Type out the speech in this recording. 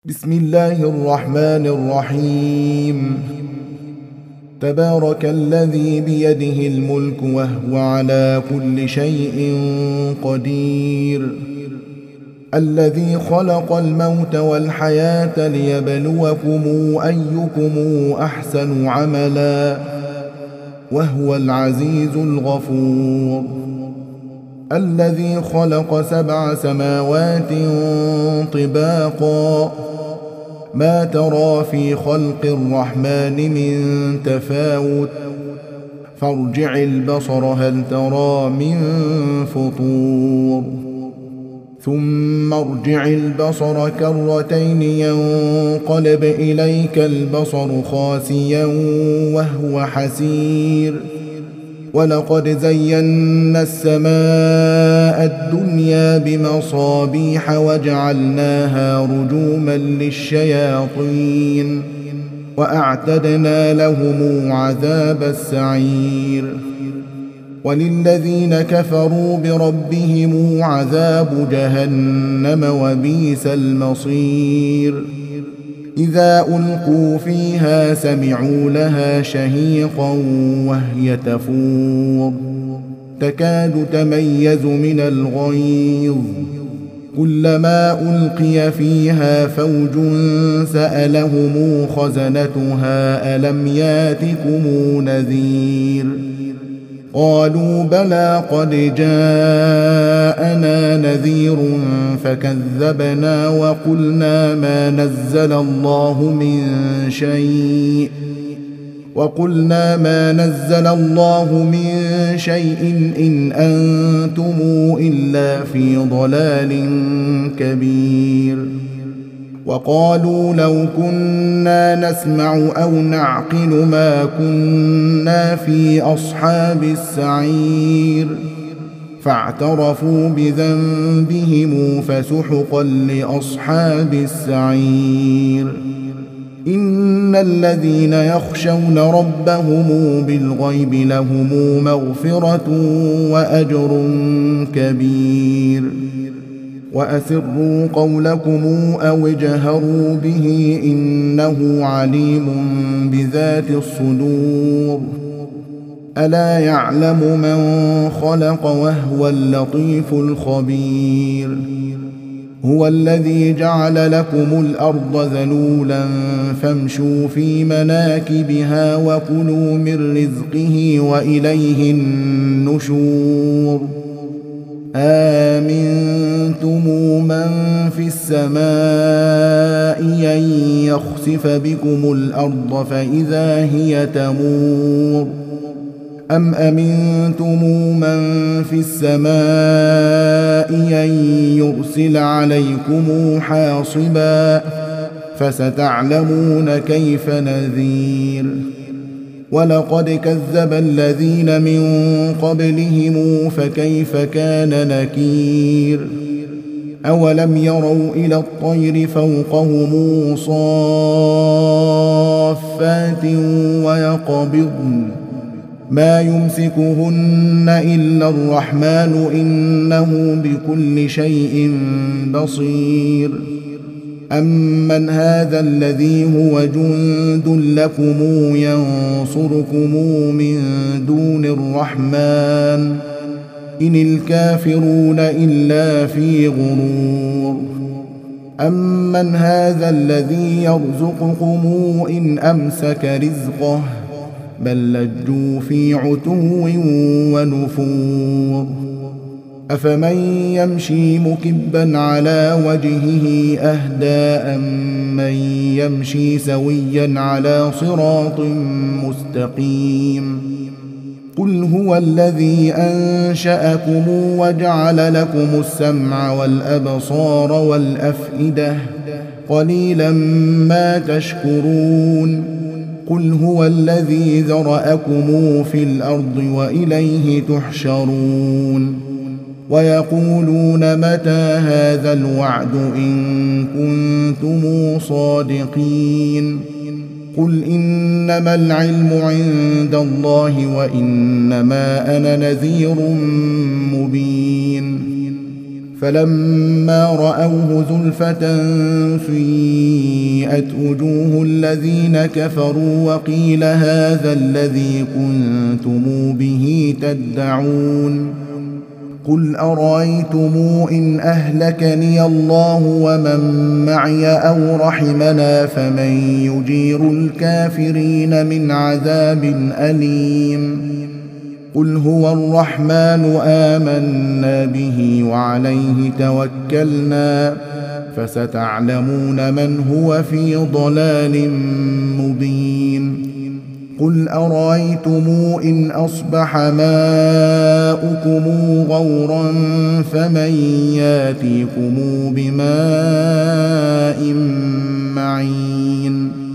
بسم الله الرحمن الرحيم. تبارك الذي بيده الملك وهو على كل شيء قدير، الذي خلق الموت والحياة ليبلوكم أيكم أحسن عملا وهو العزيز الغفور، الذي خلق 7 سماوات طباقا ما ترى في خلق الرحمن من تفاوت فارجع البصر هل ترى من فطور ثم ارجع البصر كرتين ينقلب إليك البصر خاسئا وهو حسير، ولقد زينا السماء الدنيا بمصابيح وجعلناها رجوما للشياطين وأعتدنا لهم عذاب السعير، وللذين كفروا بربهم عذاب جهنم وبئس المصير. إذا ألقوا فيها سمعوا لها شهيقا وهي تفور تكاد تميز من الغيظ، كلما ألقي فيها فوج سألهم خزنتها ألم ياتكم نذير، قالوا بلى قد جاءنا نذير فكذبنا وقلنا ما نزل الله من شيء إن أنتم إلا في ضلال كبير. وقالوا لو كنا نسمع أو نعقل ما كنا في أصحاب السعير، فاعترفوا بذنبهم فسحقا لأصحاب السعير. إن الذين يخشون ربهم بالغيب لهم مغفرة وأجر كبير. وأسروا قولكم أو اجهروا به إنه عليم بذات الصدور. ألا يعلم من خلق وهو اللطيف الخبير. هو الذي جعل لكم الأرض ذلولا فامشوا في مناكبها وكلوا من رزقه وإليه النشور. آمنتم من في السماء أن يخسف بكم الأرض فإذا هي تمور، أم أمنتم من في السماء أن يرسل عليكم حاصبا فستعلمون كيف نذير. ولقد كذب الذين من قبلهم فكيف كان نكير. أولم يروا إلى الطير فوقهم صافات ويقبضن ما يمسكهن إلا الرحمن إنه بكل شيء بصير. أمن هذا الذي هو جند لكم ينصركم من دون الرحمن إن الكافرون إلا في غرور. أمن هذا الذي يرزقكم إن أمسك رزقه بل لجوا في عتو ونفور. أفمن يمشي مكبا على وجهه أهدى أمن يمشي سويا على صراط مستقيم. قل هو الذي أنشأكم وجعل لكم السمع والأبصار والأفئدة قليلا ما تشكرون. قل هو الذي ذرأكم في الأرض وإليه تحشرون. ويقولون متى هذا الوعد إن كنتم صادقين. قل إنما العلم عند الله وإنما أنا نذير مبين. فلما رأوه زلفة سيئت سيئت وجوه الذين كفروا وقيل هذا الذي كنتم به تدعون قل أرأيتم إن أهلكني الله ومن معي أو رحمنا فمن يجير الكافرين من عذاب أليم قل هو الرحمن آمنا به وعليه توكلنا فستعلمون من هو في ضلال مبين قل أرأيتم إن أصبح ماؤكم غورا فمن ياتيكم بماء معين